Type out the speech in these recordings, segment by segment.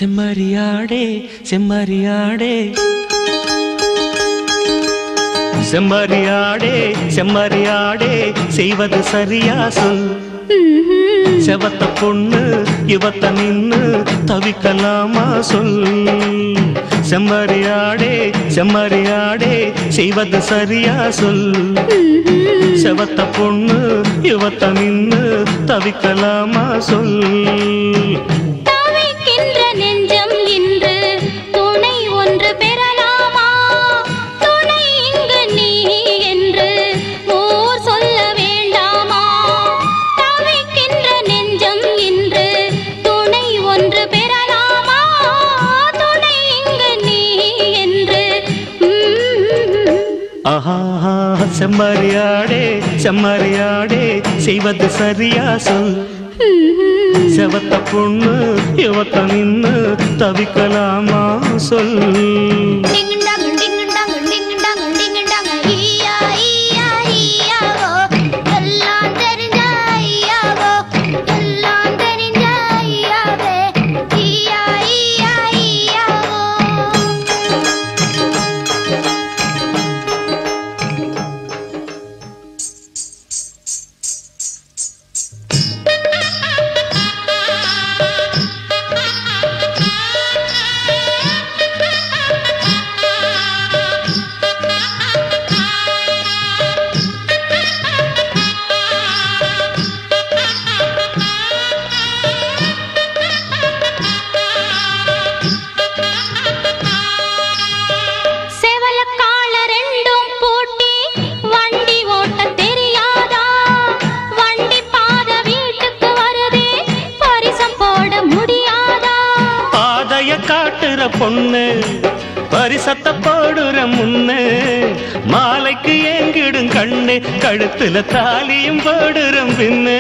செம்மறியாடே செம்மறியாடே செம்மறியாடே செம்மறியாடே செய்வது சரியா சொல். செவத்த பொண்ணு இவத்த நின்னு தவிக்கலாமா சொல். செம்மறியாடே செம்மறியாடே செய்வது சரியா சொல். செவத்த பொண்ணு இவத்த நின்னு தவிக்கலாமா சொல். ஆஹா செம்மறியாடே செம்மறியாடே செய்வது சரியா சொல். செவத்த பொண்ணு இவத்த நின்னு தவிக்கலாமா சொல். காட்டுற பொண்ணு பரிசத்த போடுற முன்னு மாலைக்கு ஏங்கிடும் கண்ணு கழுத்துல தாலியும் போடுற பின்னு.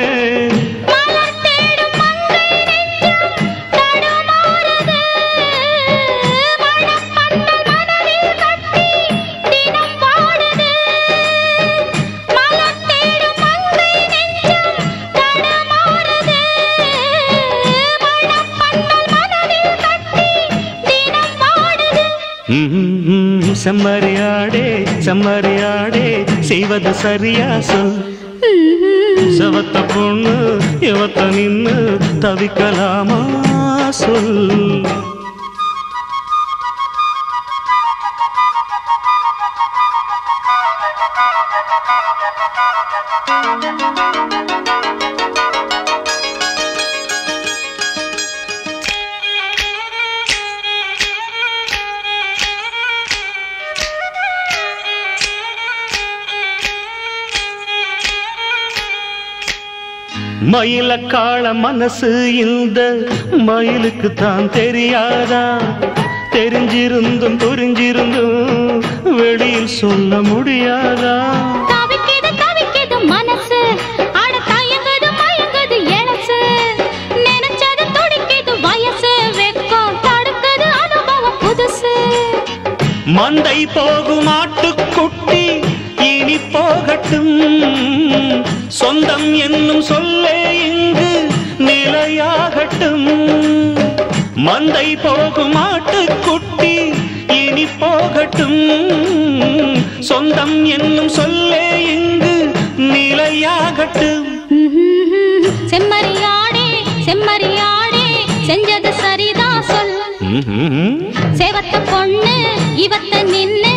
செம்மறியாடே செம்மறியாடே செய்வது சரியா சொல். செவத்த பொண்ணு இவத்த நின்னு தவிக்கலாமா சொல். மயில காள மனசு இந்த மயிலுக்கு தான் தெரியாதா? தெரிஞ்சிருந்தும் புரிஞ்சிருந்தும் வெளியில் சொல்ல முடியாதா? தவிக்குது தவிக்குது மனசு அட தயங்குது மயங்குது எனசு நினைச்சது துடிக்குது வயசு வெக்கம் தடுக்குது அனுபவம் புதுசு. மந்தை போகும் ஆட்டுக்குட்டி இனி போகட்டும் சொந்தம் என்னும் சொல்லே இங்கு நிலையாகட்டும். மந்தை போகும் ஆட்டுக்குட்டி இனி போகட்டும் சொந்தம் என்னும் சொல்லே இங்கு நிலையாகட்டும். செம்மறியாடே செம்மறியாடே செஞ்சது சரிதான் சொல். சேவத்த பொண்ணு இவத்த நின்னு